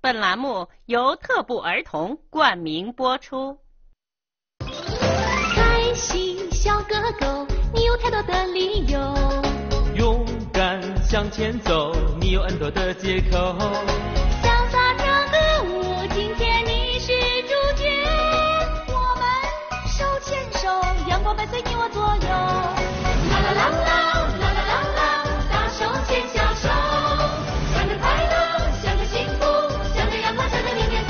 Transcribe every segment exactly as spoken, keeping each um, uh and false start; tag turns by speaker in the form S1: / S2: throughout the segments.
S1: 本栏目由特步儿童冠名播出。
S2: 开心小哥哥，你有太多的理由。
S3: 勇敢向前走，你有很多的借口。
S2: 潇洒跳个舞，今天你是主角。我们手牵手，阳光伴随你我左右。啦啦啦啦，啦啦啦啦，大手牵小手，向着快乐，向着幸福，向着阳光，向着明天走，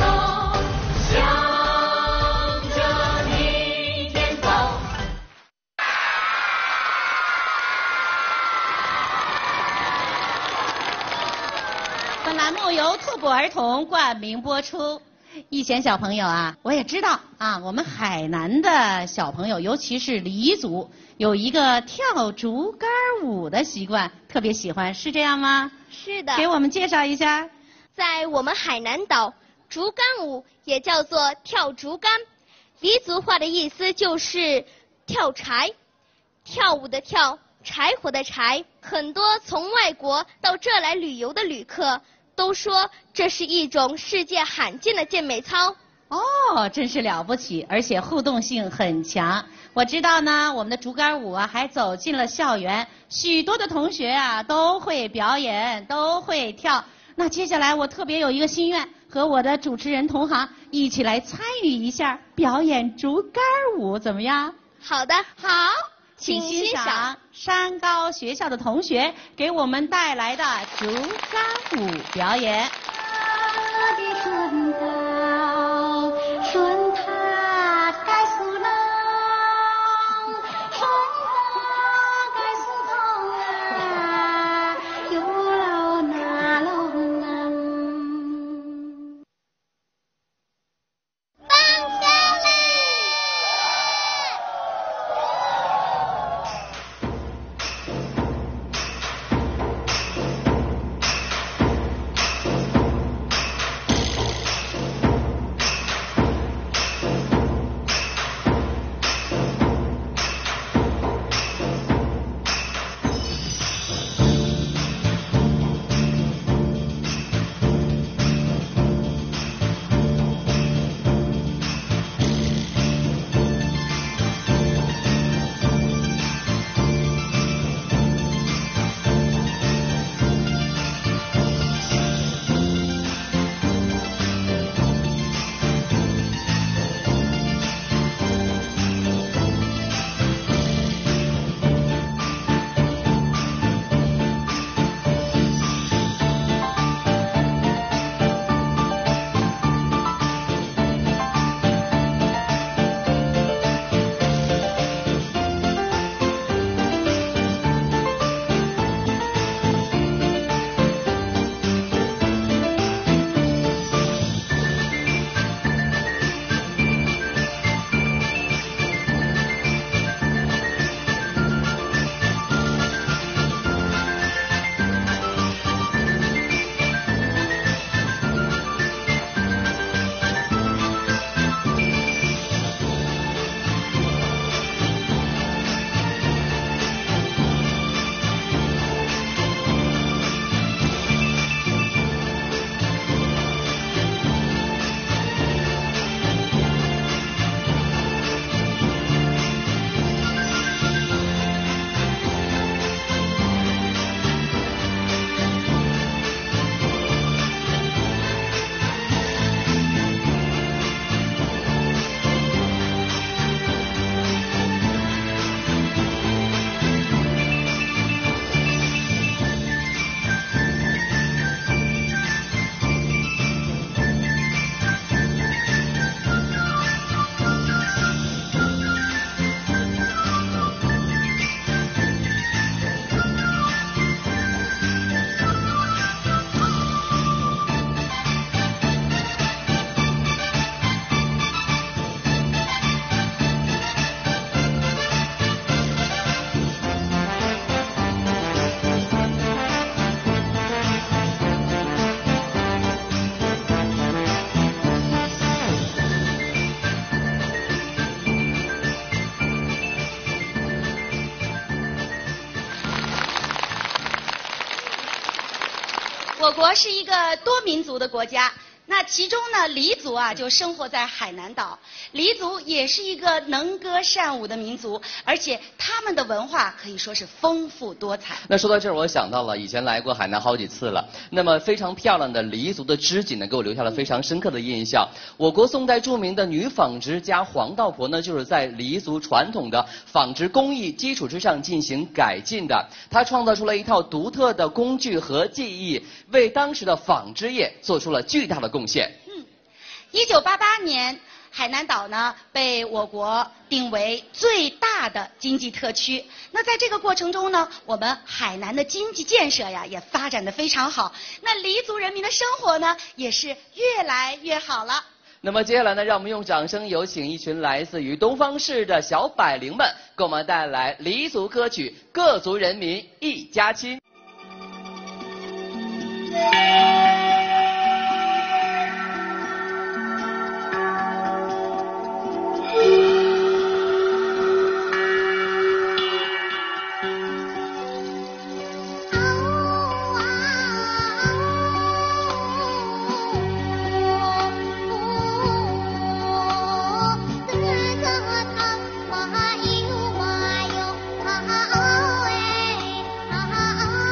S2: 向着明天走。
S1: 本栏目由特步儿童冠名播出。逸贤小朋友啊，我也知道啊，我们海南的小朋友，尤其是黎族，有一个跳竹竿舞的习惯，特别喜欢，是这样吗？
S4: 是的。
S1: 给我们介绍一下。
S4: 在我们海南岛，竹竿舞也叫做跳竹竿，黎族话的意思就是跳柴，跳舞的跳，柴火的柴。很多从外国到这来旅游的旅客都说这是一种世界罕见的健美操。
S1: 哦，真是了不起，而且互动性很强。我知道呢，我们的竹竿舞啊，还走进了校园，许多的同学啊都会表演，都会跳。那接下来我特别有一个心愿，和我的主持人同行一起来参与一下表演竹竿舞，怎么样？
S4: 好的，
S1: 好，请欣
S4: 欣
S1: 赏山高学校的同学给我们带来的竹竿舞表演。
S2: 我的春到，春它该苏冷，春它该苏痛啊，有老那龙啊。
S4: 放假啦！
S5: 我国是一个多民族的国家，
S1: 那其中呢，黎族啊就生活在海南岛。黎族也是一个能歌善舞的民族，而且他们的文化可以说是丰富多彩。
S5: 那说到这儿，我想到了以前来过海南好几次了。那么非常漂亮的黎族的织锦呢，给我留下了非常深刻的印象。我国宋代著名的女纺织家黄道婆呢，就是在黎族传统的纺织工艺基础之上进行改进的。她创造出了一套独特的工具和技艺，为当时的纺织业做出了巨大的贡献。
S1: 嗯，一九八八年，海南岛呢被我国定为最大的经济特区。那在这个过程中呢，我们海南的经济建设呀也发展得非常好。那黎族人民的生活呢也是越来越好了。
S5: 那么接下来呢，让我们用掌声有请一群来自于东方市的小百灵们，给我们带来黎族歌曲《各族人民一家亲》。
S2: 啊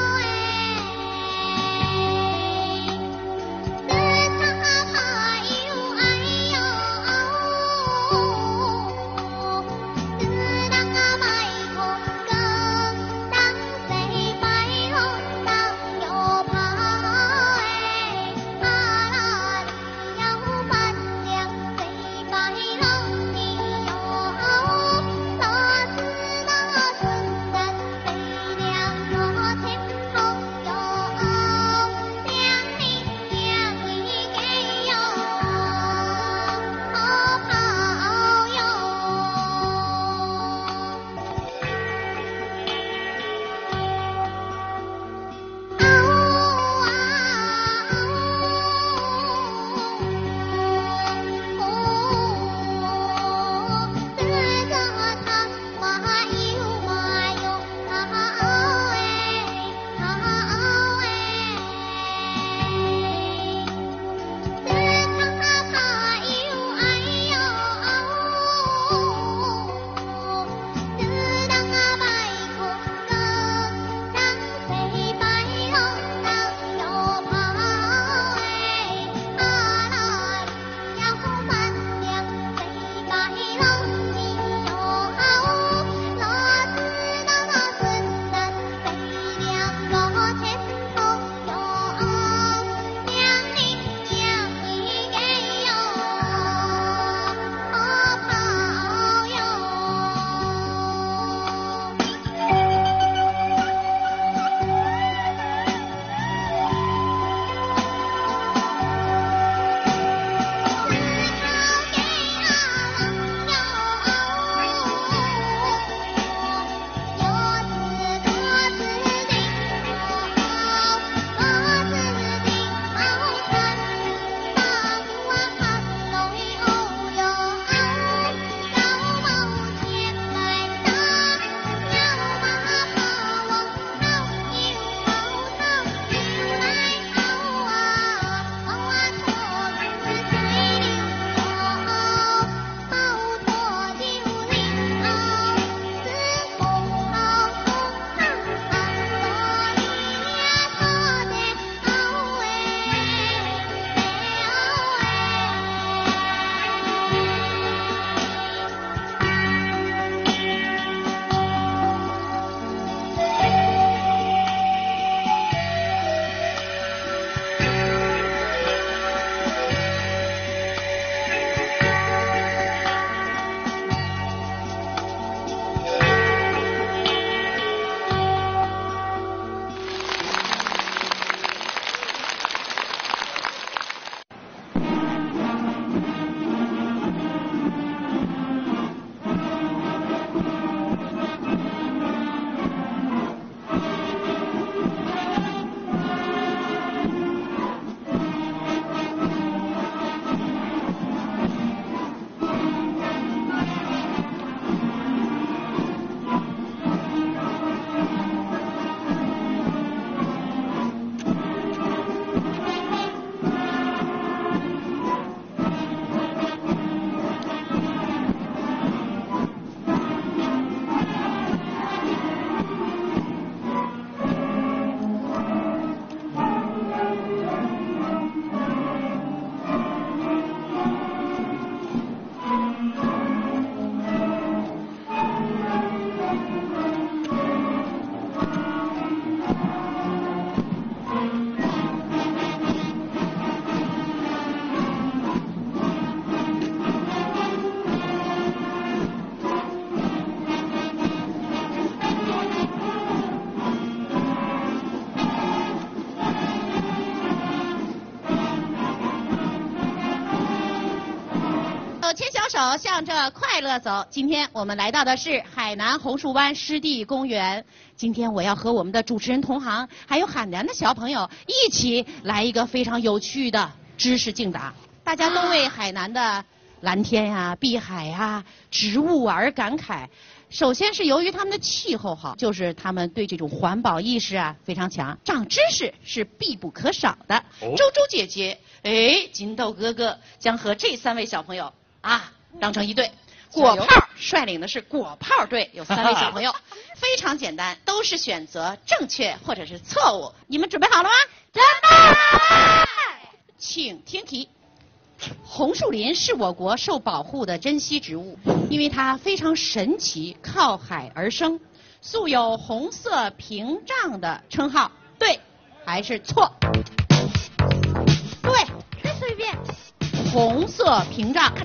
S1: 牵小手，向着快乐走。今天我们来到的是海南红树湾湿地公园。今天我要和我们的主持人同行，还有海南的小朋友一起来一个非常有趣的知识竞答。大家都为海南的蓝天呀、啊、碧海呀、啊、植物而感慨。首先是由于他们的气候好，就是他们对这种环保意识啊非常强，长知识是必不可少的。哦、周周姐姐，哎，金豆哥哥将和这三位小朋友啊当成一队。果炮率领的是果炮队，有三位小朋友，非常简单，都是选择正确或者是错误。你们准备好了吗？
S4: 准备好了。
S1: 请听题。红树林是我国受保护的珍稀植物，因为它非常神奇，靠海而生，素有红色屏障的称号。对还是错？对。
S4: 再说一遍。
S1: 红色屏障。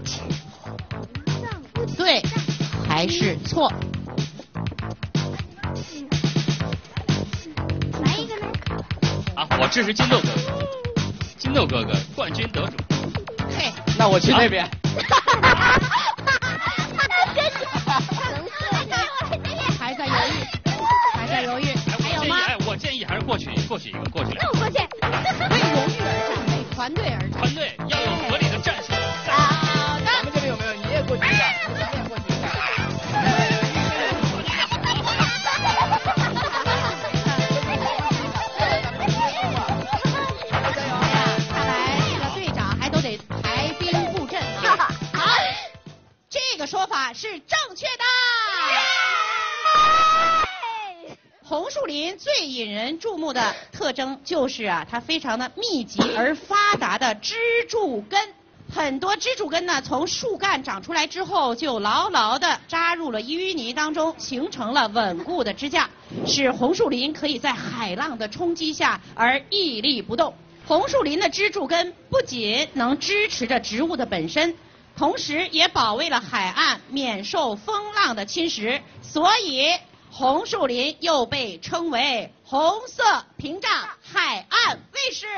S1: 对还是错？
S4: 来一个呢？
S3: 啊，我支持金豆哥哥，金豆哥哥冠军得主。
S1: 嘿，
S5: 那我去那边。
S1: 还在犹豫，还在犹豫，还有吗？
S3: 哎，我建议还是过去，过去一个，过去两个。
S4: 那我过去。
S1: 为荣誉而战，为团队而战。
S3: 团队要有合理的战术。
S1: 好的。
S6: 咱们这边有没有？你也过去一个，咱们也过去一个。
S1: 看来这个队长还都得排兵布阵啊。好，这个说法是正确的。红树林最引人注目的特征就是啊，它非常的密集而发达的支柱根。很多支柱根呢，从树干长出来之后，就牢牢地扎入了淤泥当中，形成了稳固的支架，使红树林可以在海浪的冲击下而屹立不动。红树林的支柱根不仅能支持着植物的本身，同时也保卫了海岸免受风浪的侵蚀，所以红树林又被称为红色屏障海岸卫士。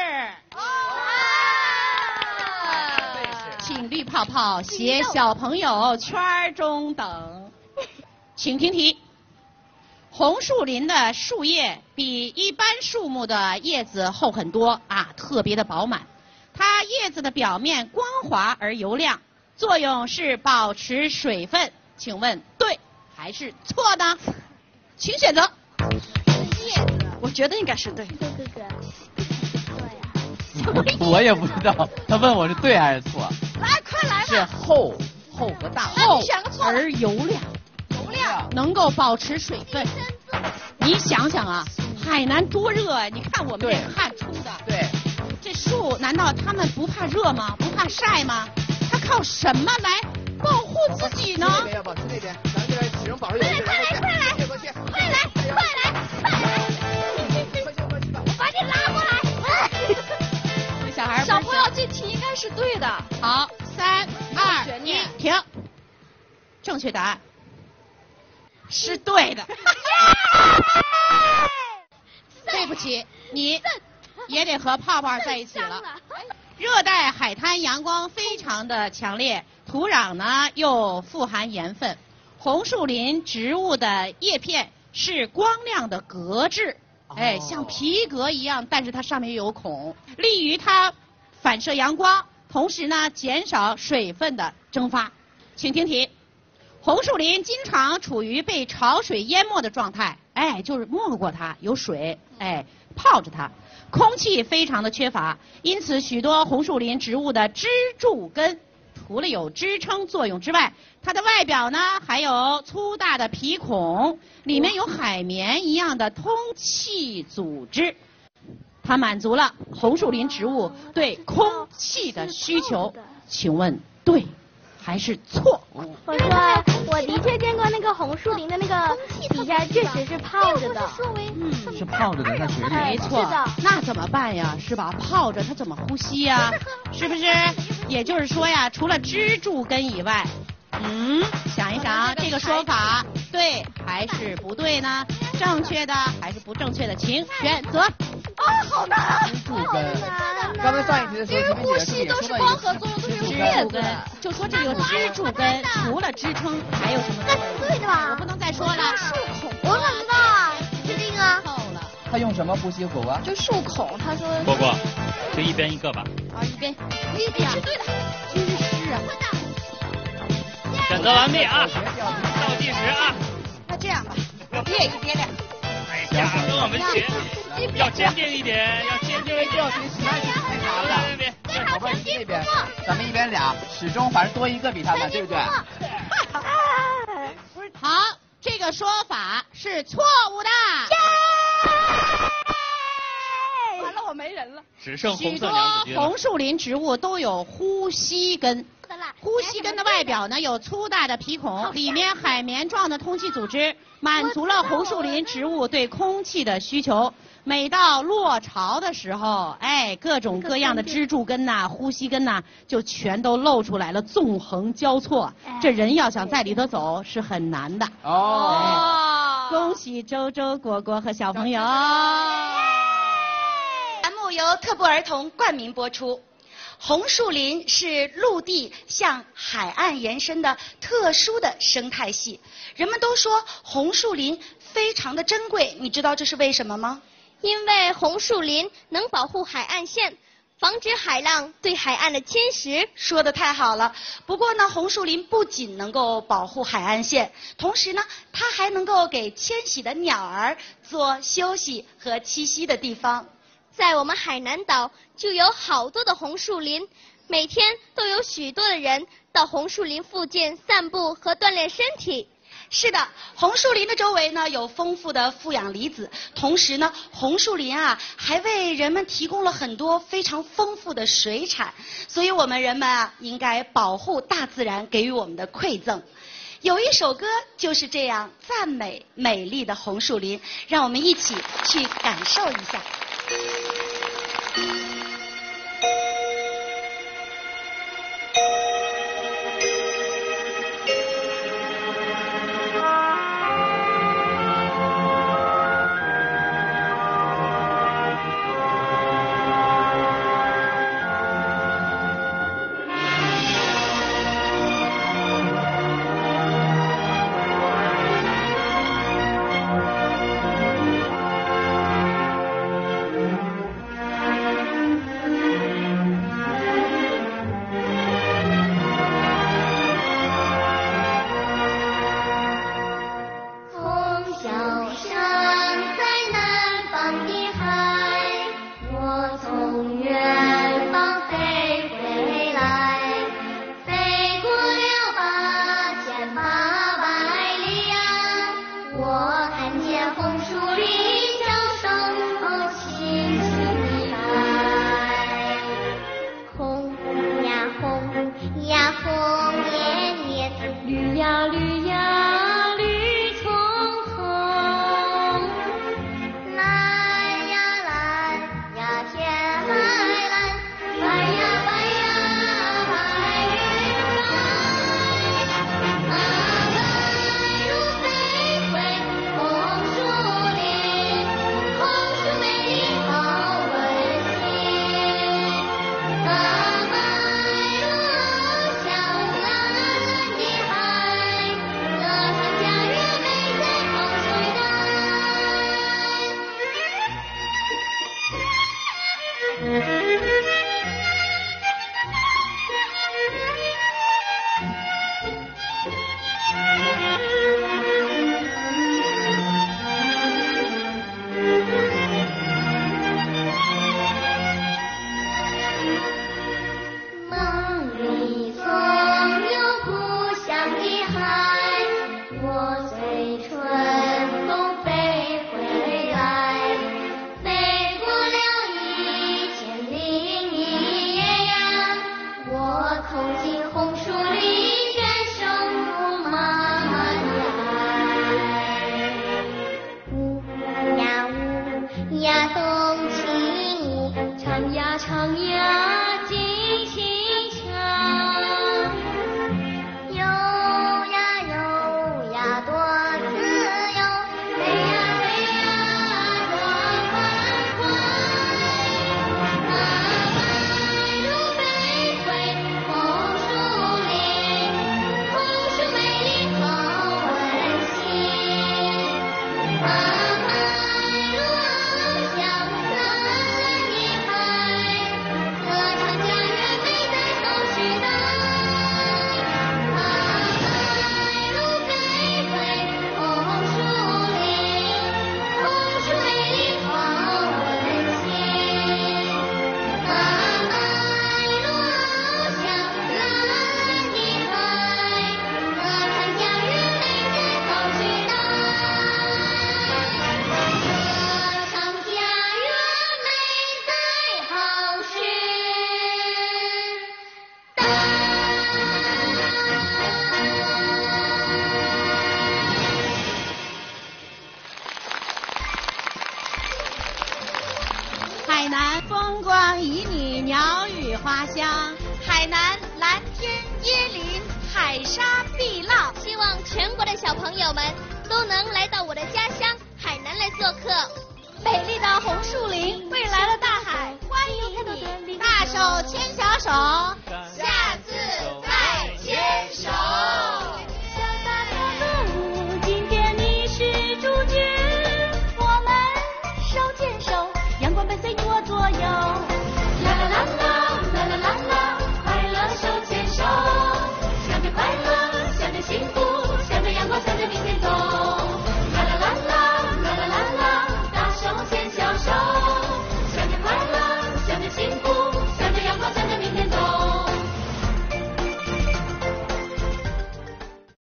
S1: 请绿泡泡携小朋友圈中等。请听题。红树林的树叶比一般树木的叶子厚很多啊，特别的饱满。它叶子的表面光滑而油亮，作用是保持水分。请问对还是错呢？请选择。
S4: 叶子。
S1: 我觉得应该是对。
S4: 哥哥哥。
S6: 我也不知道，他问我是对还是错。
S4: 来，快来吧。
S6: 是厚，厚和大。
S1: 厚而油亮，
S4: 油亮，
S1: 能够保持水分。你想想啊，海南多热啊！你看我们这汗出的。
S6: 对。
S1: 这树难道它们不怕热吗？不怕晒吗？它靠什么来保护自己呢？
S6: 这边要保持那边，咱们这边使用保热油。
S4: 快来，快来，快来，快来，快来，快来！我把你拉过来。
S1: 小孩，
S4: 小朋友，这题应该是对的。
S1: 好，三二一，停。正确答案是对的。对不起，你也得和泡泡在一起了。热带海滩阳光非常的强烈，土壤呢又富含盐分。红树林植物的叶片是光亮的革质。哎，像皮革一样，但是它上面又有孔，利于它反射阳光，同时呢减少水分的蒸发。请听题。红树林经常处于被潮水淹没的状态，哎，就是没过它，有水，哎，泡着它，空气非常的缺乏，因此许多红树林植物的支柱根除了有支撑作用之外，它的外表呢还有粗大的皮孔，里面有海绵一样的通气组织，它满足了红树林植物对空气的需求。请问对还是错？
S4: 我说，我的确见过那个红树林的那个底下确实是泡着的。
S6: 嗯，是泡着的，在水里。
S1: 没错，那怎么办呀？是吧？泡着它怎么呼吸呀？是不是？也就是说呀，除了支柱根以外，嗯，想一想这个说法对还是不对呢？正确的还是不正确的？请选择。
S4: 啊，好难啊！
S6: 支柱根。刚才上一题的时候，
S4: 因为呼吸都是光合作用，都是
S1: 支柱根，就说这个支柱根除了支撑还有什么作用？
S4: 对的吧？
S1: 我不能再说了。
S4: 树孔，我怎么知道啊？确定啊？
S1: 透了。
S6: 他用什么呼吸口啊？
S4: 就树孔，他说。
S7: 果果，就一边一个吧。
S1: 啊，一边，一边是对的，真是啊。
S7: 选择完毕啊，倒计时啊。
S1: 那这样吧，我憋一憋两。
S7: 哎呀，跟我们学，要坚定一点，要坚定一点。
S6: 别别别，宝贝，这边，咱们一边俩，始终反正多一个比他们，对不对？
S1: 好，这个说法是错误的。完了，我没人了。
S7: 只剩红
S1: 许多
S7: 色娘子军了。
S1: 红树林植物都有呼吸根。呼吸根的外表呢有粗大的鼻孔，里面海绵状的通气组织，满足了红树林植物对空气的需求。每到落潮的时候，哎，各种各样的支柱根呐、呼吸根呐，就全都露出来了，纵横交错。这人要想在里头走是很难的。
S6: 哦。
S1: 恭喜周周、果果和小朋友。
S8: 栏目由特步儿童冠名播出。红树林是陆地向海岸延伸的特殊的生态系，人们都说红树林非常的珍贵，你知道这是为什么吗？
S4: 因为红树林能保护海岸线，防止海浪对海岸的侵蚀。
S8: 说得太好了。不过呢，红树林不仅能够保护海岸线，同时呢，它还能够给迁徙的鸟儿做休息和栖息的地方。
S4: 在我们海南岛就有好多的红树林，每天都有许多的人到红树林附近散步和锻炼身体。
S8: 是的，红树林的周围呢有丰富的负氧离子，同时呢，红树林啊还为人们提供了很多非常丰富的水产，所以我们人们啊应该保护大自然给予我们的馈赠。有一首歌就是这样赞美美丽的红树林，让我们一起去感受一下。
S2: 红
S4: 友们都能来到我的家乡海南来做客。
S2: 美丽的红树林，未来的大海，欢迎你！
S1: 大手牵小手。